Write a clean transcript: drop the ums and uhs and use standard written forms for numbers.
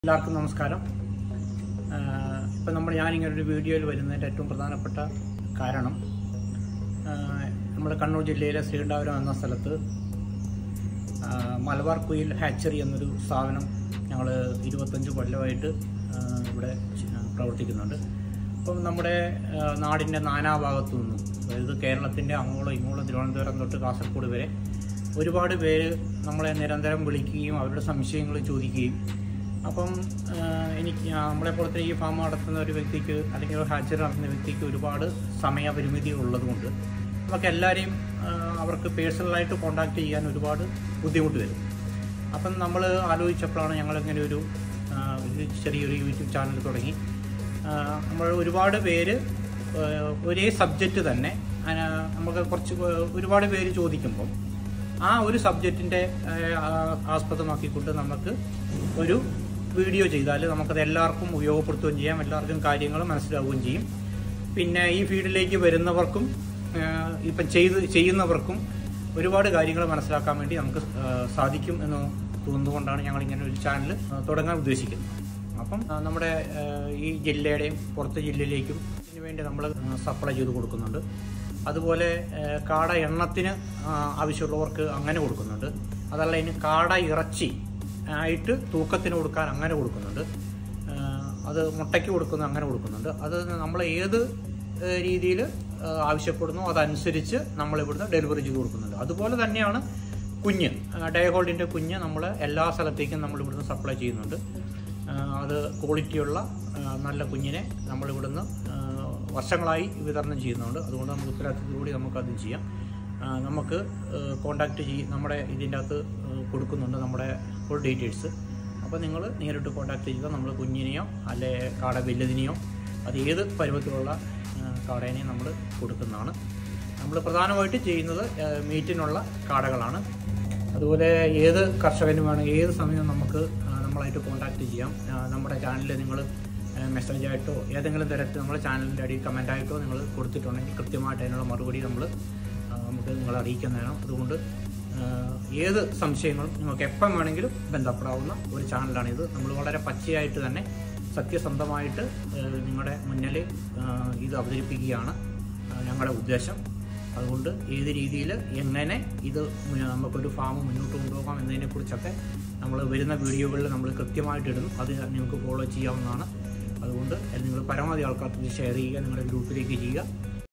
എല്ലാവർക്കും നമസ്കാരം. ഇപ്പം ഞാനിങ്ങനൊരു വീഡിയോയിൽ വരുന്നതിൻ്റെ ഏറ്റവും പ്രധാനപ്പെട്ട കാരണം നമ്മുടെ കണ്ണൂർ ജില്ലയിലെ ശ്രീകണ്ഠാപുരം എന്ന സ്ഥലത്ത് മലബാർ കുയിൽ ഹാച്ചറി എന്നൊരു സ്ഥാപനം ഞങ്ങൾ 25 കൊല്ലമായിട്ട് ഇവിടെ പ്രവർത്തിക്കുന്നുണ്ട്. അപ്പം നമ്മുടെ നാടിൻ്റെ നാനാഭാഗത്തു നിന്നും, അതായത് കേരളത്തിൻ്റെ അങ്ങോളം ഇങ്ങോളം തിരുവനന്തപുരം തൊട്ട് കാസർഗോഡ് വരെ ഒരുപാട് പേര് നമ്മളെ നിരന്തരം വിളിക്കുകയും അവരുടെ സംശയങ്ങൾ ചോദിക്കുകയും, അപ്പം നമ്മളെ പുറത്ത് ഈ ഫാം നടത്തുന്ന ഒരു വ്യക്തിക്ക് അല്ലെങ്കിൽ ഒരു ഹാച്ചറി നടത്തുന്ന വ്യക്തിക്ക് ഒരുപാട് സമയപരിമിതി ഉള്ളതുകൊണ്ട് നമുക്ക് എല്ലാവരെയും അവർക്ക് പേഴ്സണലായിട്ട് കോൺടാക്ട് ചെയ്യാൻ ഒരുപാട് ബുദ്ധിമുട്ട് വരും. അപ്പം നമ്മൾ ആലോചിച്ചപ്പോഴാണ് ഞങ്ങളിങ്ങനെ ഒരു ചെറിയൊരു യൂട്യൂബ് ചാനൽ തുടങ്ങി. നമ്മൾ ഒരുപാട് പേര് ഒരേ സബ്ജക്റ്റ് തന്നെ നമുക്ക് ഒരുപാട് പേര് ചോദിക്കുമ്പം ആ ഒരു സബ്ജക്റ്റിൻ്റെ ആസ്പദമാക്കിക്കൊണ്ട് നമുക്ക് ഒരു വീഡിയോ ചെയ്താൽ നമുക്കത് എല്ലാവർക്കും ഉപയോഗപ്പെടുത്തുകയും ചെയ്യാം, എല്ലാവർക്കും കാര്യങ്ങൾ മനസ്സിലാവുകയും ചെയ്യും. പിന്നെ ഈ ഫീൽഡിലേക്ക് വരുന്നവർക്കും ഇപ്പം ചെയ്യുന്നവർക്കും ഒരുപാട് കാര്യങ്ങൾ മനസ്സിലാക്കാൻ വേണ്ടി നമുക്ക് സാധിക്കും എന്ന് തോന്നുന്നതുകൊണ്ടാണ് ഞങ്ങളിങ്ങനെ ഒരു ചാനൽ തുടങ്ങാൻ ഉദ്ദേശിക്കുന്നത്. അപ്പം നമ്മുടെ ഈ ജില്ലയുടെയും പുറത്ത് ജില്ലയിലേക്കും ഇതിനു വേണ്ടി നമ്മൾ സപ്ലൈ ചെയ്ത് കൊടുക്കുന്നുണ്ട്. അതുപോലെ കാട എണ്ണത്തിന് ആവശ്യമുള്ളവർക്ക് അങ്ങനെ കൊടുക്കുന്നുണ്ട്. അതല്ല, ഇനി കാട ഇറച്ചി ആയിട്ട് തൂക്കത്തിന് കൊടുക്കാൻ അങ്ങനെ കൊടുക്കുന്നുണ്ട്. അത് മുട്ടയ്ക്ക് കൊടുക്കുന്ന അങ്ങനെ കൊടുക്കുന്നുണ്ട്. അത് നമ്മൾ ഏത് രീതിയിൽ ആവശ്യപ്പെടുന്നു അതനുസരിച്ച് നമ്മളിവിടുന്ന് ഡെലിവറി ചെയ്ത് കൊടുക്കുന്നുണ്ട്. അതുപോലെ തന്നെയാണ് കുഞ്ഞ്, ഡയഹോൾഡിൻ്റെ കുഞ്ഞ് നമ്മൾ എല്ലാ സ്ഥലത്തേക്കും നമ്മളിവിടുന്ന് സപ്ലൈ ചെയ്യുന്നുണ്ട്. അത് ക്വാളിറ്റിയുള്ള നല്ല കുഞ്ഞിനെ നമ്മളിവിടുന്ന് വർഷങ്ങളായി വിതരണം ചെയ്യുന്നുണ്ട്. അതുകൊണ്ട് നമുക്ക് ഉത്തരവാദിത്തത്തോടുകൂടി നമുക്കതും ചെയ്യാം. നമുക്ക് കോണ്ടാക്ട് നമ്മുടെ ഇതിൻ്റെ അകത്ത് കൊടുക്കുന്നുണ്ട് നമ്മുടെ ഫുൾ ഡീറ്റെയിൽസ്. അപ്പോൾ നിങ്ങൾ നേരിട്ട് കോണ്ടാക്ട് ചെയ്യുക. നമ്മൾ കുഞ്ഞിനെയോ അല്ലെ കാട വലുതിനെയോ അത് ഏത് പരുവത്തിലുള്ള കാടേനെയും നമ്മൾ കൊടുക്കുന്നതാണ്. നമ്മൾ പ്രധാനമായിട്ട് ചെയ്യുന്നത് മീറ്റിനുള്ള കാടകളാണ്. അതുപോലെ ഏത് കർഷകനും വേണമെങ്കിൽ ഏത് സമയവും നമുക്ക് നമ്മളായിട്ട് കോണ്ടാക്ട് ചെയ്യാം. നമ്മുടെ ചാനലിൽ നിങ്ങൾ മെസ്സേജായിട്ടോ ഏതെങ്കിലും തരത്തിൽ നമ്മുടെ ചാനലിൻ്റെ അടിയിൽ കമൻ്റായിട്ടോ നിങ്ങൾ കൊടുത്തിട്ടുണ്ടെങ്കിൽ കൃത്യമായിട്ട് അതിനുള്ള മറുപടി നമുക്ക് നിങ്ങളെ അറിയിക്കുന്നതാണ്. അതുകൊണ്ട് ഏത് സംശയങ്ങളും നിങ്ങൾക്ക് എപ്പം വേണമെങ്കിലും ബന്ധപ്പെടാവുന്ന ഒരു ചാനലാണിത്. നമ്മൾ വളരെ പച്ചയായിട്ട് തന്നെ സത്യസന്ധമായിട്ട് നിങ്ങളുടെ മുന്നിൽ ഇത് അവതരിപ്പിക്കുകയാണ് ഞങ്ങളുടെ ഉദ്ദേശം. അതുകൊണ്ട് ഏത് രീതിയിൽ എങ്ങനെ ഇത് നമുക്കൊരു ഫാം മുന്നോട്ട് കൊണ്ടുപോകാം എന്നതിനെക്കുറിച്ചൊക്കെ നമ്മൾ വരുന്ന വീഡിയോകളിൽ നമ്മൾ കൃത്യമായിട്ട് ഇടുന്നു. അത് നിങ്ങൾക്ക് ഫോളോ ചെയ്യാവുന്നതാണ്. അതുകൊണ്ട് നിങ്ങൾ പരമാവധി ആൾക്കാർക്ക് ഷെയർ ചെയ്യുക, നിങ്ങളുടെ ഗ്രൂപ്പിലേക്ക് ചെയ്യുക.